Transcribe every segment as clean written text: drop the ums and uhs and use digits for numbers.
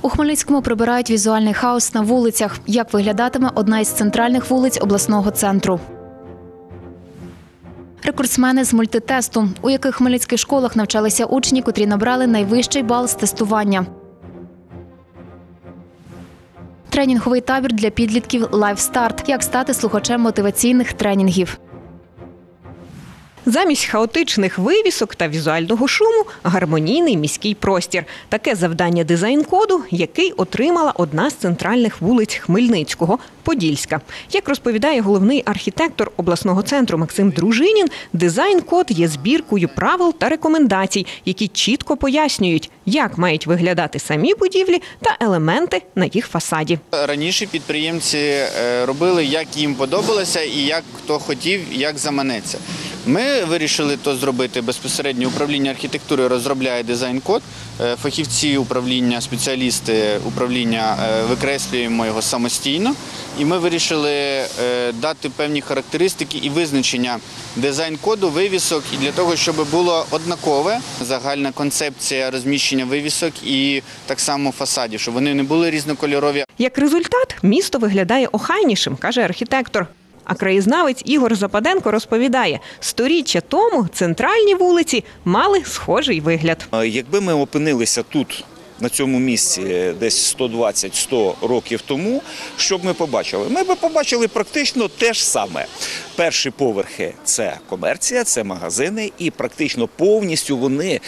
У Хмельницькому прибирають візуальний хаос на вулицях. Як виглядатиме одна із центральних вулиць обласного центру? Рекордсмени з мультитесту, у яких хмельницьких школах навчалися учні, котрі набрали найвищий бал з тестування. Тренінговий табір для підлітків «Лайфстарт». Як стати слухачем мотиваційних тренінгів. Замість хаотичних вивісок та візуального шуму – гармонійний міський простір. Таке завдання дизайн-коду, який отримала одна з центральних вулиць Хмельницького – Подільська. Як розповідає головний архітектор обласного центру Максим Дружинін, дизайн-код є збіркою правил та рекомендацій, які чітко пояснюють, як мають виглядати самі будівлі та елементи на їх фасаді. Раніше підприємці робили, як їм подобалося і як хто хотів, як заманеться. Ми вирішили то зробити безпосередньо. Управління архітектури розробляє дизайн-код, фахівці управління, спеціалісти управління викреслюємо його самостійно. І ми вирішили дати певні характеристики і визначення дизайн-коду, вивісок, і для того, щоб було однакове загальна концепція розміщення вивісок і так само фасадів, щоб вони не були різнокольорові. Як результат, місто виглядає охайнішим, каже архітектор. А краєзнавець Ігор Западенко розповідає, сторіччя тому центральні вулиці мали схожий вигляд. Якби ми опинилися тут, на цьому місці, десь 120-100 років тому, що б ми побачили? Ми б побачили практично те ж саме. Перші поверхи – це комерція, це магазини, і практично повністю вони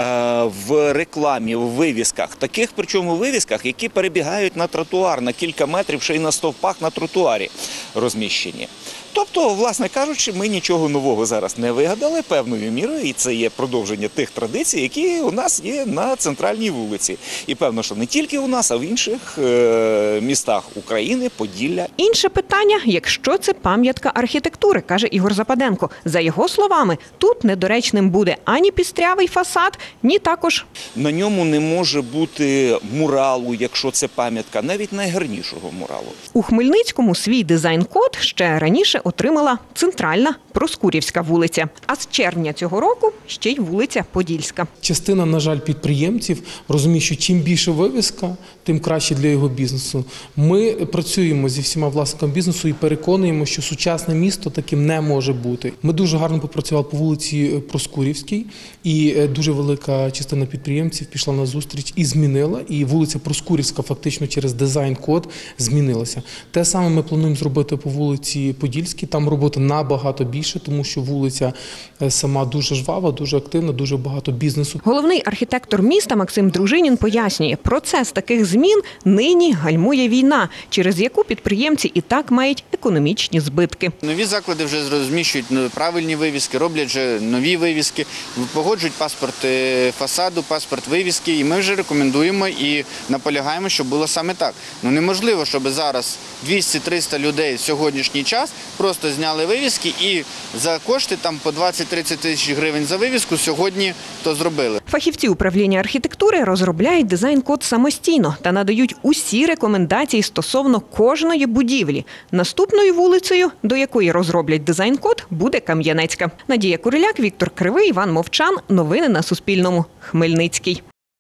в рекламі, в вивісках, таких причому вивісках, які перебігають на тротуар, на кілька метрів, ще й на стовпах на тротуарі розміщені. Тобто, власне кажучи, ми нічого нового зараз не вигадали певною мірою, і це є продовження тих традицій, які у нас є на центральній вулиці. І певно, що не тільки у нас, а в інших містах України, Поділля. Інше питання, якщо це пам'ятка архітектури, каже Ігор Западенко. За його словами, тут недоречним буде ані пістрявий фасад, ні також. На ньому не може бути муралу, якщо це пам'ятка, навіть найгарнішого муралу. У Хмельницькому свій дизайн-код ще раніше отримала центральна Проскурівська вулиця. А з червня цього року ще й вулиця Подільська. Частина, на жаль, підприємців розуміє, що чим більше вивіска, тим краще для його бізнесу. Ми працюємо зі всіма власниками бізнесу і переконуємо, що сучасне місто таким не може бути. Ми дуже гарно попрацювали по вулиці Проскурівській, і дуже велика частина підприємців пішла на зустріч і змінила, і вулиця Проскурівська фактично через дизайн-код змінилася. Те саме ми плануємо зробити по вулиці Подільській, там роботи набагато більше, тому що вулиця сама дуже жвава, дуже активна, дуже багато бізнесу. Головний архітектор міста Максим Дружинін пояснює, процес таких змін нині гальмує війна, через яку підприємці і так мають економічні збитки. Нові заклади вже розміщують правильні вивіски, роблять вже нові вивіски, погоджують паспорт фасаду, паспорт вивіски, і ми вже рекомендуємо і наполягаємо, щоб було саме так. Неможливо, щоб зараз 200-300 людей в сьогоднішній час просто зняли вивіски і за кошти там по 20-30 тисяч гривень за вивіску сьогодні то зробили. Фахівці управління архітектури розробляють дизайн-код самостійно та надають усі рекомендації стосовно кожної будівлі. Наступною вулицею, до якої розроблять дизайн-код, буде Кам'янецька. Надія Куриляк, Віктор Кривий, Іван Мовчан. Новини на Суспільному. Хмельницький.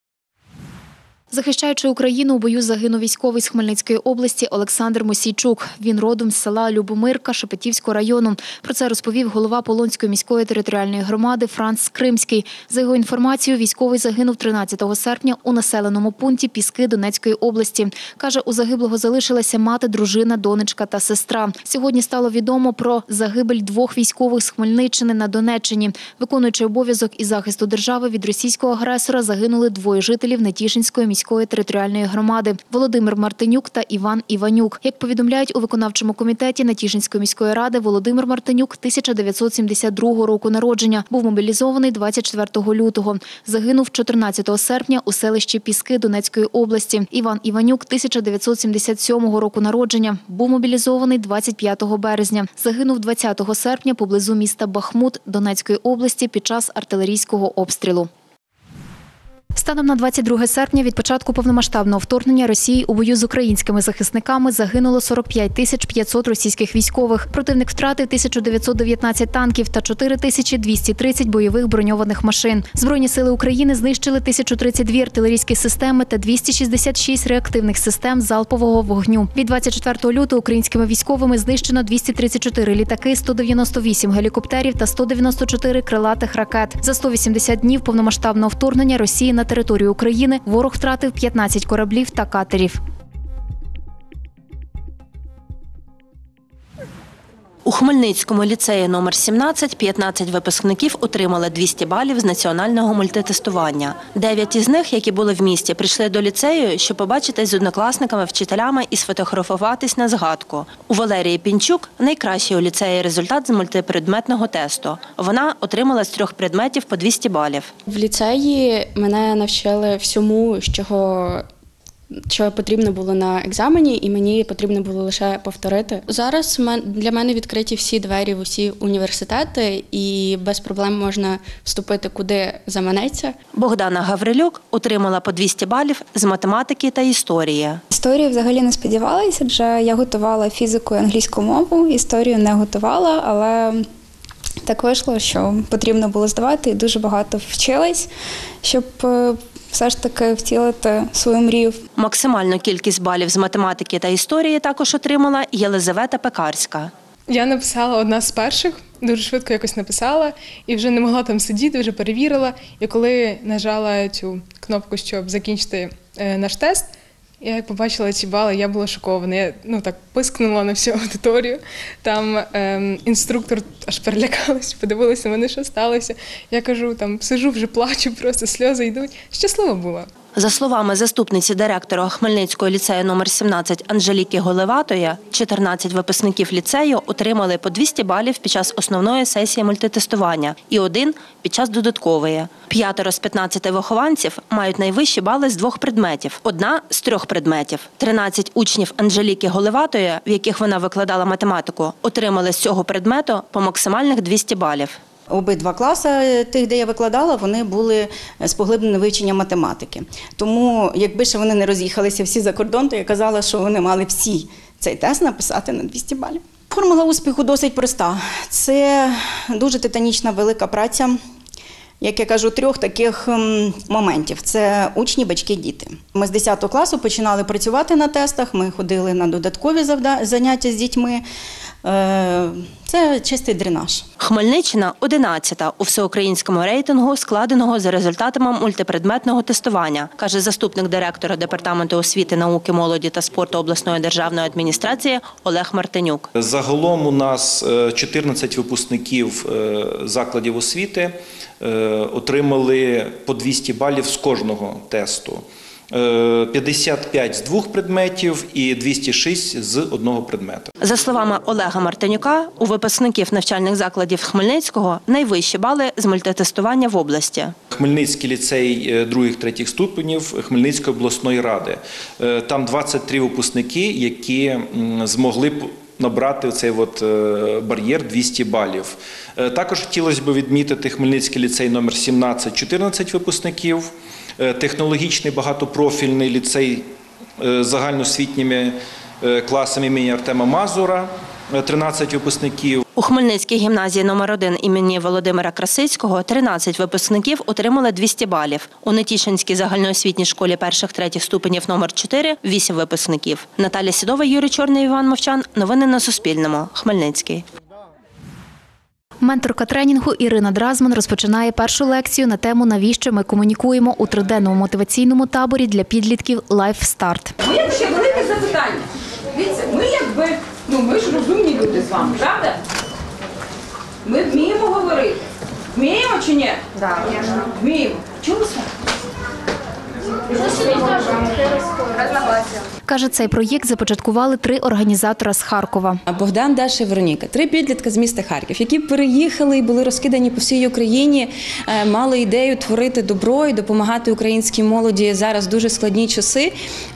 Захищаючи Україну, у бою загинув військовий з Хмельницької області Олександр Мосійчук. Він родом з села Любомирка Шепетівського району. Про це розповів голова Полонської міської територіальної громади Франц Кримський. За його інформацією, військовий загинув 13 серпня у населеному пункті Піски Донецької області. Каже, у загиблого залишилася мати, дружина, донечка та сестра. Сьогодні стало відомо про загибель двох військових з Хмельниччини на Донеччині. Виконуючи обов'язок із захисту держави від російського агресора, загинули двоє жителів Нетішинської міської територіальної громади – Володимир Мартинюк та Іван Іванюк. Як повідомляють у виконавчому комітеті Нетішинської міської ради, Володимир Мартинюк 1972 року народження, був мобілізований 24 лютого. Загинув 14 серпня у селищі Піски Донецької області. Іван Іванюк 1977 року народження, був мобілізований 25 березня. Загинув 20 серпня поблизу міста Бахмут Донецької області під час артилерійського обстрілу. Станом на 22 серпня від початку повномасштабного вторгнення Росії у бою з українськими захисниками загинуло 45 500 російських військових. Противник втратив 1919 танків та 4230 бойових броньованих машин. Збройні сили України знищили 1032 артилерійські системи та 266 реактивних систем залпового вогню. Від 24 лютого українськими військовими знищено 234 літаки, 198 гелікоптерів та 194 крилатих ракет. За 180 днів повномасштабного вторгнення Росії на територію України ворог втратив 15 кораблів та катерів. У Хмельницькому ліцеї номер 17 15 випускників отримали 200 балів з національного мультитестування. 9 із них, які були в місті, прийшли до ліцею, щоб побачитись з однокласниками, вчителями і сфотографуватись на згадку. У Валерії Пінчук найкращий у ліцеї результат з мультипредметного тесту. Вона отримала з 3 предметів по 200 балів. В ліцеї мене навчили всьому, що потрібно було на екзамені, і мені потрібно було лише повторити. Зараз для мене відкриті всі двері в усі університети, і без проблем можна вступити куди заманеться. Богдана Гаврилюк отримала по 200 балів з математики та історії. Історію взагалі не сподівалася, адже я готувала фізику і англійську мову, історію не готувала, але так вийшло, що потрібно було здавати, і дуже багато вчилась, щоб все ж таки втілити свою мрію. Максимальну кількість балів з математики та історії також отримала Єлизавета Пекарська. Я написала одна з перших, дуже швидко якось написала і вже не могла там сидіти, вже перевірила. І коли нажала цю кнопку, щоб закінчити наш тест, я як побачила ці бали, я була шокована. Я так пискнула на всю аудиторію. Там інструктор аж перелякалась, подивилася на мене, що сталося. Я кажу, сижу, вже плачу, просто сльози йдуть. Щаслива була. За словами заступниці директора Хмельницького ліцею номер 17 Анжеліки Голеватої, 14 випускників ліцею отримали по 200 балів під час основної сесії мультитестування і 1 під час додаткової. 5 з 15 вихованців мають найвищі бали з 2 предметів, 1 з 3 предметів. 13 учнів Анжеліки Голеватої, в яких вона викладала математику, отримали з цього предмету по максимальних 200 балів. Обидва класи тих, де я викладала, вони були з поглибленим вивченням математики. Тому, якби ще вони не роз'їхалися всі за кордон, то я казала, що вони мали всі цей тест написати на 200 балів. Формула успіху досить проста. Це дуже титанічна велика праця, як я кажу, 3 таких моментів. Це учні, батьки, діти. Ми з 10 класу починали працювати на тестах, ми ходили на додаткові заняття з дітьми. Це чистий дренаж. Хмельниччина – 11-та у всеукраїнському рейтингу, складеного за результатами мультипредметного тестування, каже заступник директора Департаменту освіти, науки, молоді та спорту обласної державної адміністрації Олег Мартинюк. Загалом у нас 14 випускників закладів освіти отримали по 200 балів з кожного тесту. 55 з 2 предметів і 206 з 1 предмета. За словами Олега Мартинюка, у випускників навчальних закладів Хмельницького найвищі бали з мультитестування в області. Хмельницький ліцей 2-3 ступенів Хмельницької обласної ради. Там 23 випускники, які змогли набрати цей бар'єр 200 балів. Також хотілося б відмітити Хмельницький ліцей номер 17 – 14 випускників. Технологічний багатопрофільний ліцей з загальноосвітніми класами імені Артема Мазура, 13 випускників. У Хмельницькій гімназії номер 1 імені Володимира Красицького 13 випускників отримали 200 балів. У Нетішинській загальноосвітній школі 1-3 ступенів номер 4 – 8 випускників. Наталя Сідова, Юрій Чорний, Іван Мовчан. Новини на Суспільному. Хмельницький. Менторка тренінгу Ірина Дразман розпочинає першу лекцію на тему «Навіщо ми комунікуємо» у 3-денному мотиваційному таборі для підлітків «Life Start». Моє таке велике запитання. Дивіться, ми ж розумні люди з вами, правда? Ми вміємо говорити. Вміємо чи ні? Так. Вміємо. Чому це? Каже, цей проєкт започаткували 3 організатора з Харкова. Богдан, Даша і Вероніка – 3 підлітка з міста Харків, які переїхали і були розкидані по всій Україні, мали ідею творити добро і допомагати українській молоді зараз в дуже складні часи,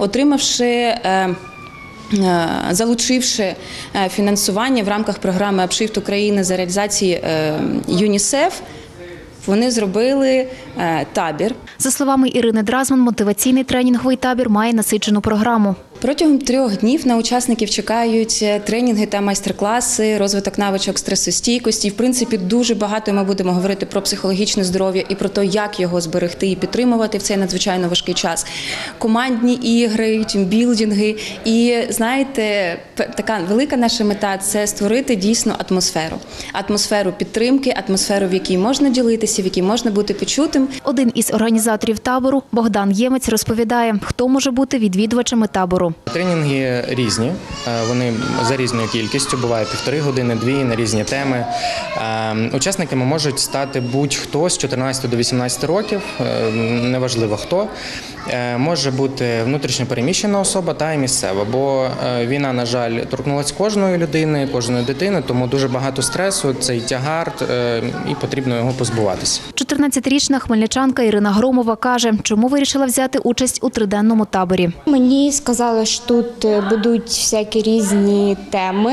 залучивши фінансування в рамках програми «Апшифт України» за реалізації ЮНІСЕФ. вони зробили табір. За словами Ірини Дразман, мотиваційний тренінговий табір має насичену програму. Протягом 3 днів на учасників чекають тренінги та майстер-класи, розвиток навичок стресостійкості. І, в принципі, дуже багато ми будемо говорити про психологічне здоров'я і про те, як його зберегти і підтримувати в цей надзвичайно важкий час. Командні ігри, тімбілдинги. І, знаєте, така велика наша мета – це створити дійсно атмосферу. Атмосферу підтримки, атмосферу, в якій можна ділитися, в якій можна бути почутим. Один із організаторів табору, Богдан Ємець, розповідає, хто може бути відвідувачами табору. Тренінги різні, вони за різною кількістю, буває 1,5 години, 2 на різні теми. Учасниками можуть стати будь-хто з 14 до 18 років, неважливо хто. Може бути внутрішньо переміщена особа та й місцева, бо війна, на жаль, торкнулася кожної людини, кожної дитини, тому дуже багато стресу, цей тягар, і потрібно його позбуватися. 14-річна хмельничанка Ірина Громова каже, чому вирішила взяти участь у 3-денному таборі. Мені сказали, що тут будуть всякі різні теми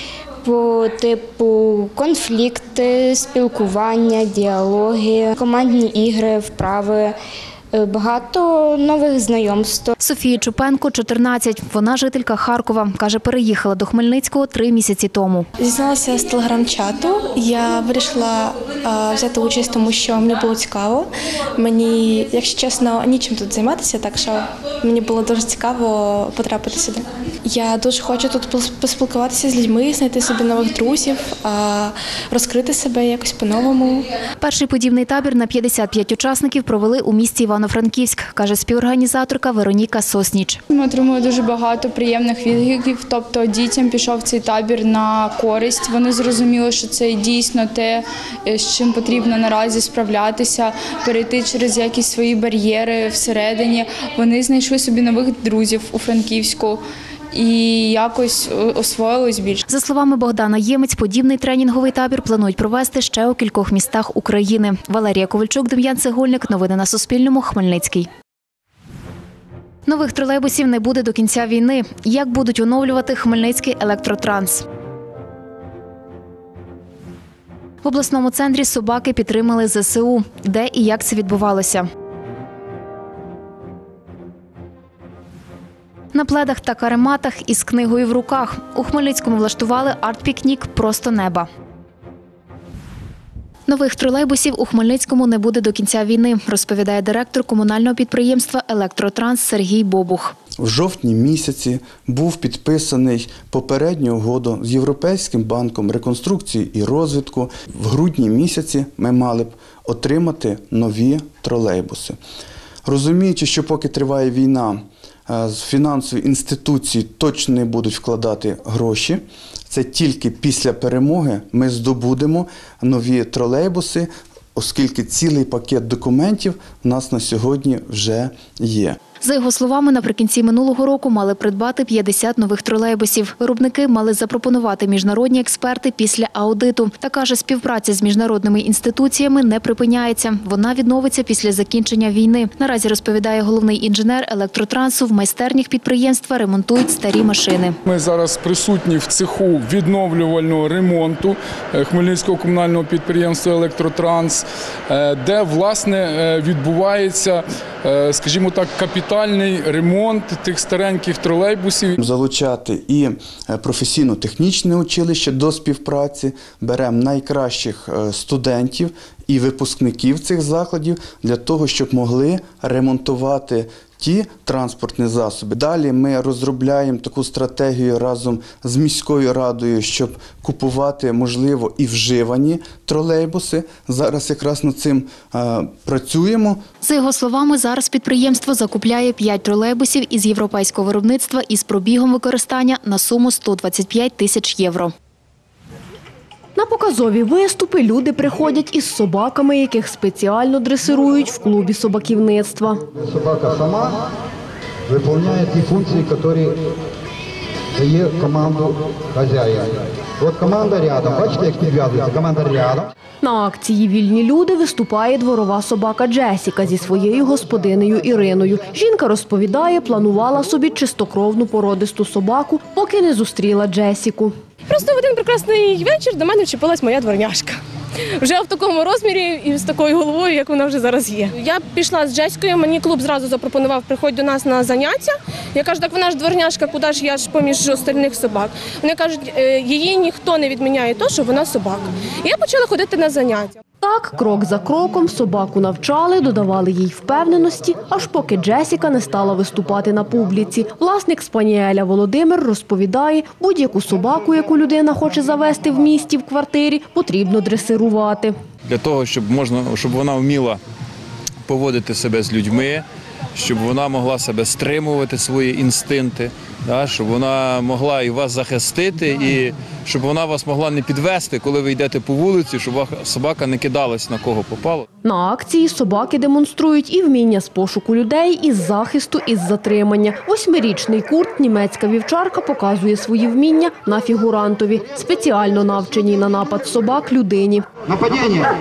по типу конфлікти, спілкування, діалоги, командні ігри, вправи. Багато нових знайомств. Софії Чупенко, 14. Вона жителька Харкова. Каже, переїхала до Хмельницького 3 місяці тому. Дізналася з телеграм-чату. Я вирішила взяти участь, тому що мені було цікаво. Мені, якщо чесно, нічим тут займатися, так що мені було дуже цікаво потрапити сюди. Я дуже хочу тут поспілкуватися з людьми, знайти собі нових друзів, розкрити себе якось по-новому. Перший подібний табір на 55 учасників провели у місті Івано-Франківськ, каже співорганізаторка Вероніка Сосніч. Ми отримали дуже багато приємних відгуків, тобто дітям пішов цей табір на користь. Вони зрозуміли, що це дійсно те, з чим потрібно наразі справлятися, перейти через якісь свої бар'єри всередині. Вони знайшли собі нових друзів у Франківську і якось освоїлись більше. За словами Богдана Ємець, подібний тренінговий табір планують провести ще у кількох містах України. Валерія Ковальчук, Дем'ян Цегольник. Новини на Суспільному. Хмельницький. Нових тролейбусів не буде до кінця війни. Як будуть оновлювати Хмельницький електротранс? В обласному центрі собаки підтримали ЗСУ. Де і як це відбувалося? На пледах та карематах із книгою в руках. У Хмельницькому влаштували арт-пікнік «Просто неба». Нових тролейбусів у Хмельницькому не буде до кінця війни, розповідає директор комунального підприємства «Електротранс» Сергій Бобух. В жовтні місяці був підписаний попередню угоду з Європейським банком реконструкції і розвитку. В грудні місяці ми мали б отримати нові тролейбуси. Розуміючи, що поки триває війна, з фінансової інституції точно не будуть вкладати гроші. Це тільки після перемоги ми здобудемо нові тролейбуси, оскільки цілий пакет документів у нас на сьогодні вже є. За його словами, наприкінці минулого року мали придбати 50 нових тролейбусів. Виробники мали запропонувати міжнародні експерти після аудиту. Та каже, співпраця з міжнародними інституціями не припиняється. Вона відновиться після закінчення війни. Наразі, розповідає головний інженер електротрансу, в майстернях підприємства ремонтують старі машини. Ми зараз присутні в цеху відновлювального ремонту Хмельницького комунального підприємства «Електротранс», де, власне, відбувається, скажімо так, капітальний ремонт тих стареньких тролейбусів. Залучати і професійно-технічне училище до співпраці, беремо найкращих студентів і випускників цих закладів для того, щоб могли ремонтувати ті транспортні засоби. Далі ми розробляємо таку стратегію разом з міською радою, щоб купувати, можливо, і вживані тролейбуси. Зараз якраз над цим працюємо. За його словами, зараз підприємство закупляє 5 тролейбусів із європейського виробництва із пробігом використання на суму 125 тисяч євро. На показові виступи люди приходять із собаками, яких спеціально дресирують в клубі собаківництва. Собака сама виконує ті функції, які дає команду хазяїна. От команда рядом, бачите, як підв'язується, команда рядом. На акції «Вільні люди» виступає дворова собака Джесіка зі своєю господинею Іриною. Жінка розповідає, планувала собі чистокровну породисту собаку, поки не зустріла Джесіку. Просто в один прекрасний вечір до мене вчепилась моя дворняжка. вже в такому розмірі і з такою головою, як вона вже зараз є. Я пішла з Джесікою, мені клуб зразу запропонував, приходь до нас на заняття. Я кажу, так вона ж дворняжка, куди ж я ж поміж остальних собак. Вони кажуть, її ніхто не відміняє то, що вона собака. І я почала ходити на заняття. Так, крок за кроком собаку навчали, додавали їй впевненості, аж поки Джесіка не стала виступати на публіці. Власник спаніеля Володимир розповідає, будь-яку собаку, яку людина хоче завести в місті, в квартирі, потрібно дресирувати. Для того, щоб вона вміла поводити себе з людьми, щоб вона могла себе стримувати, свої інстинкти, щоб вона могла і вас захистити, і щоб вона вас могла не підвести, коли ви йдете по вулиці, щоб собака не кидалась на кого попало. На акції собаки демонструють і вміння з пошуку людей, і з захисту, і з затримання. 8-річний Курт, німецька вівчарка, показує свої вміння на фігурантові, спеціально навченій на напад собак людині. Нападіння!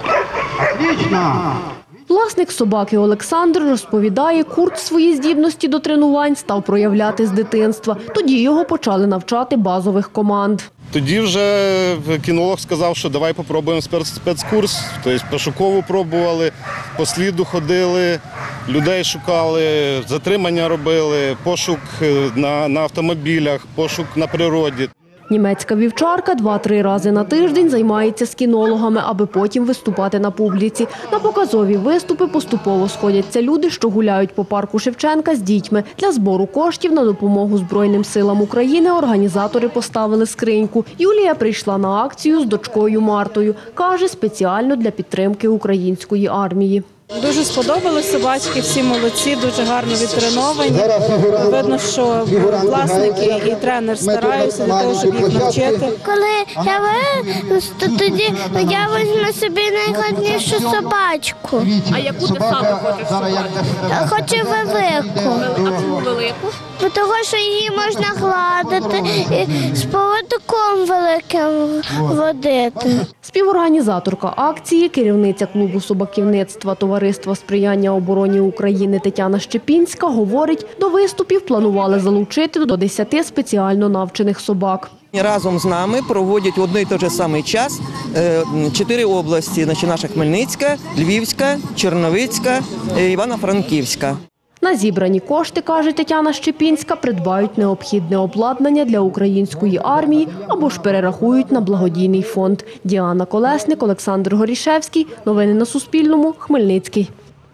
Отлично! Власник собаки Олександр розповідає, Курт свої здібності до тренувань став проявляти з дитинства. Тоді його почали навчати базових команд. Тоді вже кінолог сказав, що давай попробуємо спецкурс. Тобто пошукову пробували, по сліду ходили, людей шукали, затримання робили, пошук на автомобілях, пошук на природі. Німецька вівчарка 2-3 рази на тиждень займається з кінологами, аби потім виступати на публіці. На показові виступи поступово сходяться люди, що гуляють по парку Шевченка з дітьми. Для збору коштів на допомогу Збройним силам України організатори поставили скриньку. Юлія прийшла на акцію з дочкою Мартою. Каже, спеціально для підтримки української армії. Дуже сподобались собачки, всі молодці, дуже гарно відтреновані. Видно, що власники і тренер стараються для того, щоб їх навчити. Коли я виросту, тоді я візьму собі найгарнішу собачку. А яку ти саме хочеш собачку? Хочу велику. А чому велику? Тому що її можна гладити і з поводком великим водити. Співорганізаторка акції, керівниця клубу собаківництва Товариства сприяння обороні України Тетяна Щепінська говорить, до виступів планували залучити до 10 спеціально навчених собак. Разом з нами проводять в один і той же самий час 4 області – наша Хмельницька, Львівська, Чернівецька, Івано-Франківська. На зібрані кошти, каже Тетяна Щепінська, придбають необхідне обладнання для української армії або ж перерахують на благодійний фонд. Діана Колесник, Олександр Горішевський. Новини на Суспільному. Хмельницький.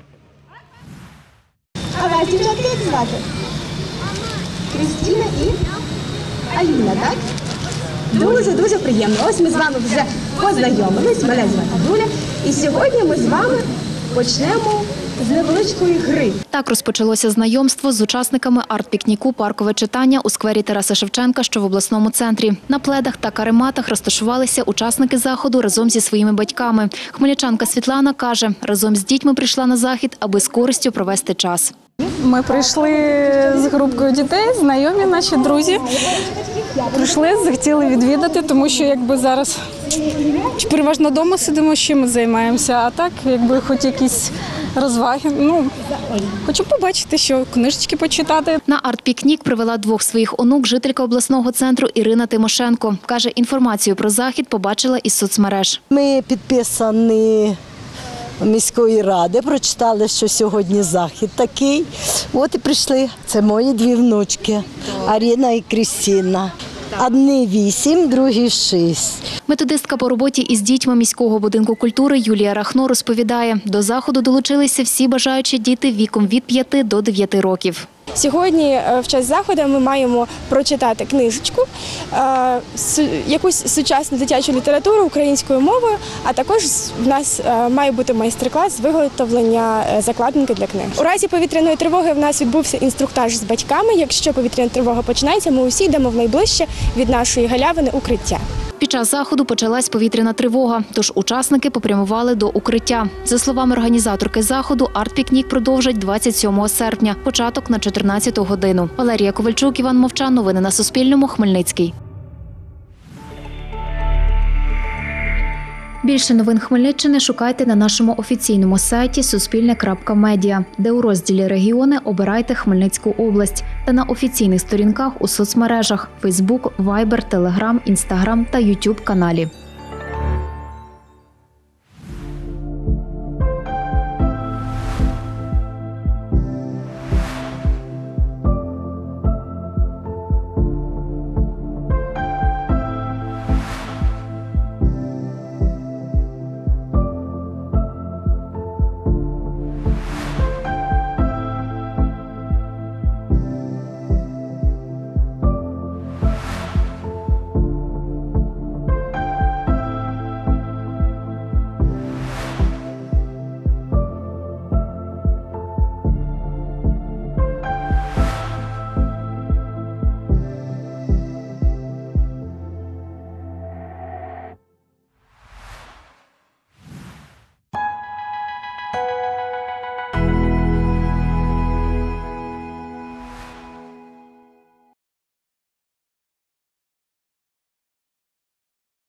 А вас, дівчатки, як звати? Крістіна і Аліна, так? Дуже приємно. Ось ми з вами вже познайомились. Мене звати Юля. І сьогодні ми з вами почнемо з невеличкої гри. Так розпочалося знайомство з учасниками арт-пікніку «Паркове читання» у сквері Тараса Шевченка, що в обласному центрі. На пледах та карематах розташувалися учасники заходу разом зі своїми батьками. Хмельничанка Світлана каже, разом з дітьми прийшла на захід, аби з користю провести час. Ми прийшли з групкою дітей, знайомі наші друзі. Прийшли, захотіли відвідати, тому що якби зараз переважно вдома сидимо, чим ми займаємося, а так якби хоч якісь розваги. Хочу побачити, що книжечки почитати. На арт-пікнік привела 2 своїх онук жителька обласного центру Ірина Тимошенко. Каже, інформацію про захід побачила із соцмереж. Ми підписані міської ради, прочитали, що сьогодні захід такий. От і прийшли. Це мої 2 внучки, Аріна і Крістіна. Одні 8, другі 6. Методистка по роботі із дітьми міського будинку культури Юлія Рахно розповідає, до заходу долучилися всі бажаючі діти віком від 5 до 9 років. Сьогодні в час заходу ми маємо прочитати книжечку, якусь сучасну дитячу літературу українською мовою, а також в нас має бути майстер-клас з виготовлення закладинки для книг. У разі повітряної тривоги в нас відбувся інструктаж з батьками. Якщо повітряна тривога починається, ми усі йдемо в найближче від нашої галявини укриття. Під час заходу почалась повітряна тривога, тож учасники попрямували до укриття. За словами організаторки заходу, арт-пікнік продовжать 27 серпня, початок на 14 годину. Валерія Ковальчук, Іван Мовчан. Новини на Суспільному. Хмельницький. Більше новин Хмельниччини шукайте на нашому офіційному сайті суспільне.медіа, де у розділі «Регіони» обирайте Хмельницьку область та на офіційних сторінках у соцмережах – Facebook, Viber, Telegram, Instagram та YouTube каналі.